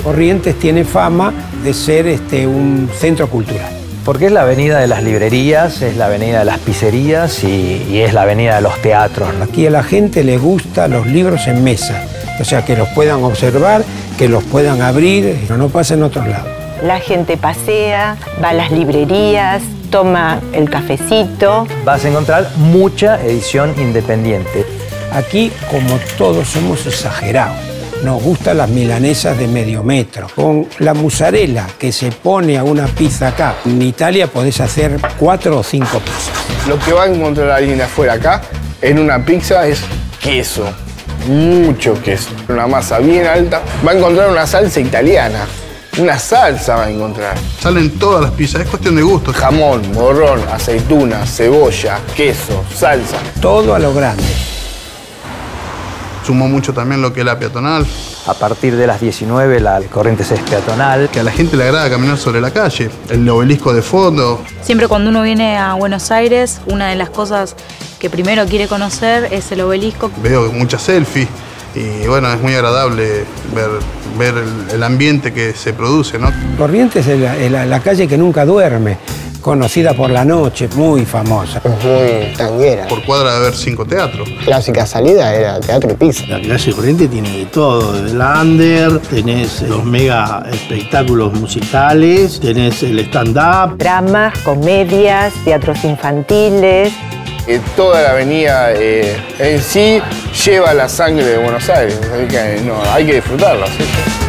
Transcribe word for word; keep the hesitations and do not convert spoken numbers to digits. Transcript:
Corrientes tiene fama de ser este, un centro cultural. Porque es la avenida de las librerías, es la avenida de las pizzerías y, y es la avenida de los teatros. Aquí a la gente le gustan los libros en mesa, o sea, que los puedan observar, que los puedan abrir, pero no pasa en otros lados. La gente pasea, va a las librerías, toma el cafecito. Vas a encontrar mucha edición independiente. Aquí, como todos, somos exagerados. Nos gustan las milanesas de medio metro. Con la mozzarella que se pone a una pizza acá, en Italia podés hacer cuatro o cinco pizzas. Lo que va a encontrar alguien de afuera acá, en una pizza, es queso. Mucho queso. Una masa bien alta. Va a encontrar una salsa italiana. Una salsa va a encontrar. Salen todas las pizzas, es cuestión de gusto. Jamón, morrón, aceituna, cebolla, queso, salsa. Todo a lo grande. Sumó mucho también lo que es la peatonal. A partir de las diecinueve la Corrientes es peatonal. Que a la gente le agrada caminar sobre la calle. El obelisco de fondo. Siempre cuando uno viene a Buenos Aires, una de las cosas que primero quiere conocer es el obelisco. Veo muchas selfies y bueno, es muy agradable ver, ver el, el ambiente que se produce, ¿no? Corrientes es la, es la, la calle que nunca duerme, conocida por la noche, muy famosa. Es muy tanguera. Por cuadra de haber cinco teatros. Clásica salida era teatro y pizza. La calle Corrientes tiene de todo, desde la under, tenés los mega espectáculos musicales, tenés el stand-up. Dramas, comedias, teatros infantiles. Eh, toda la avenida eh, en sí lleva la sangre de Buenos Aires, así que no, hay que disfrutarla, ¿sí?